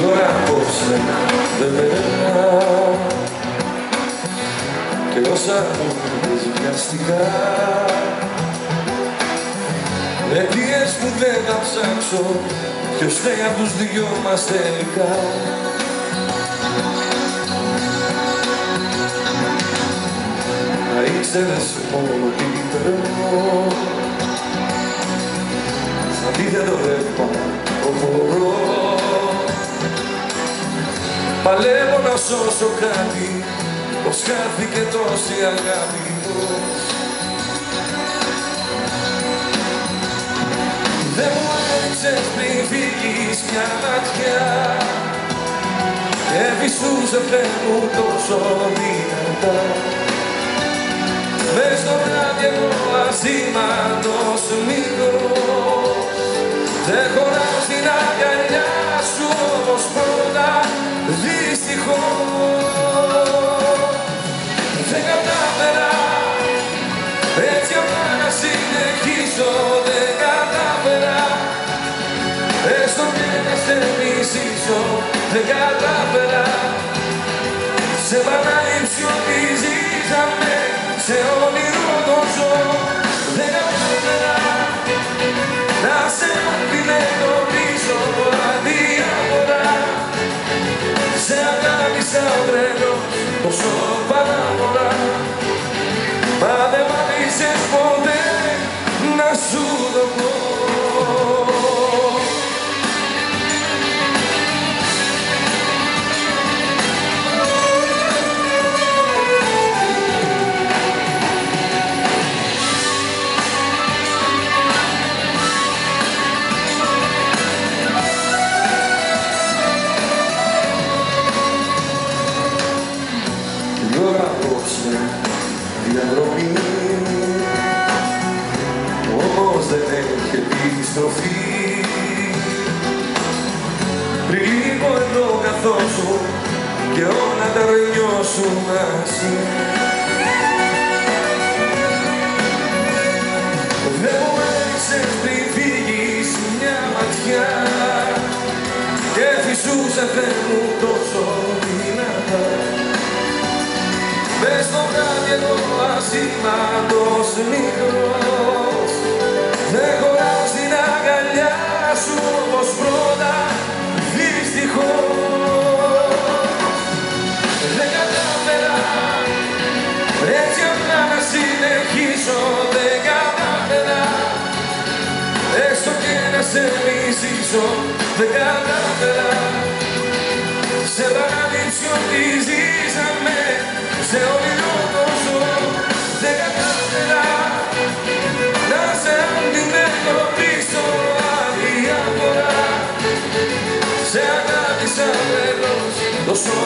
ώρα απόψε δεν περνά και όσα μου πεις βιαστικά αιτίες που δεν θα ψάξω ποιος φταίει απ' τους δυο μας τελικά. Να ήξερες μόνο τι τρέμω σαν αντίθετο ρεύμα προχωρώ. Παλεύω να σώσω κάτι πως χάθηκε τόση αγάπη. Δεν μου έριξες πριν φύγεις μια ματιά και φυσούσε φεύγουν τόσο δυνατά. Μες στο βράδυ εγώ ασήμαντος μικρός δεν χωράω στην αγκαλιά σου όπως πρώτα δυστυχώς. Δεν κατάφερα έτσι απλά να συνεχίσω, δεν κατάφερα έστω και να σε μισήσω, δεν κατάφερα σε επανάληψη ότι ζήσαμε, σε όνειρο το ζω. Δεν κατάφερα να σε αντιμετωπίσω αδιάφορα, σε αγάπησα ο τρελός τόσο παράφορα, μα δεν μ' αφήσες ποτέ να σου το πω. Διαδρομή όμως δεν έχει επιστροφή. Πριν λίγο εδώ καθόσου και όλα τα νιώσουν μαζί. Δεν μου έριξες πριν φύγεις μια ματιά και φυσούσε φεύγουν τόσο δυνατά. Μες στο βράδυ εγώ ασήμαντος μικρός δεν χωράω στην αγκαλιά σου όπως πρώτα δυστυχώς. Δεν κατάφερα έτσι απλά να συνεχίσω, δεν κατάφερα έστω και να σε μισήσω, δεν κατάφερα σε επανάληψη ότι ζήσαμε, σε όνειρο το ζω. Δεν κατάφερα να σε αντιμετωπίσω αδιάφορα, σε αγάπησα τρελός τόσο